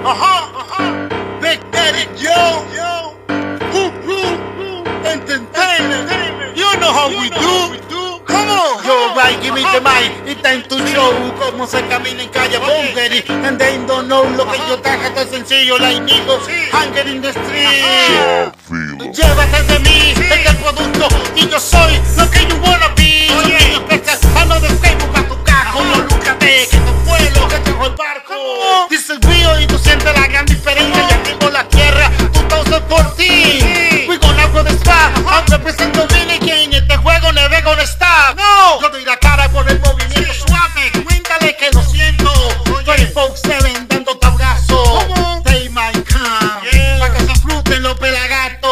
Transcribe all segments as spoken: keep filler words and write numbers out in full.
Ajá, ajá. Big Daddy Joe, yo. Woo, woo, woo. Entertainment. You know how we do. Come on. Yo, right, give me the mic. Está en tu show. Cómo se camina en calle Bunkery. And they don't know lo que yo traje tan sencillo. Like niggas, hanging in the street. Llévate de mí, este producto. Y yo soy lo que you wanna be. Oye, mano de Facebook a tu cajo. No lúcate, que esto fue lo que trajo el barco. Dice el río y tú sientes la gran diferencia. Ya tengo la tierra, two thousand fourteen. We gonna go the spot. I'm represento Billy King. Este juego never gonna stop. No, yo doy la cara por el movimiento suave. Cuéntale que lo siento. Oye, folks se ven dando tablazo. They might come. Yeah. Pa' que se fluten los pelagatos.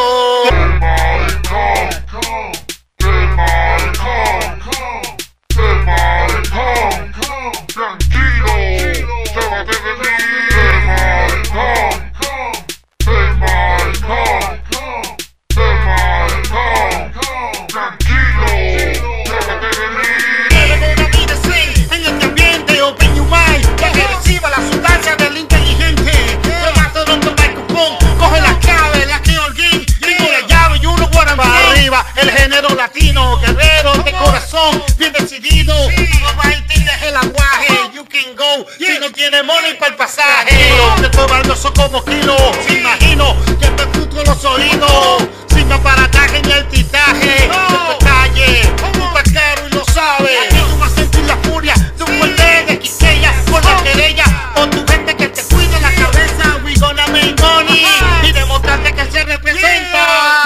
El género latino, guerrero de corazón, bien decidido. No va a deje el aguaje. You can go si no tiene money para el pasaje. De tomando eso como kilo. Imagino que te frustro los oídos. Sin aparataje ni el titaje. Esto es calle, tú estás claro y lo sabes. Tú vas a sentir la furia de un fuerte de Quisqueya por la querella. O tu gente que te cuide la cabeza. We gonna make money y demostrarte que se representa.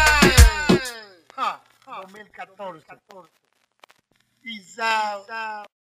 dos mil catorce. Peace out.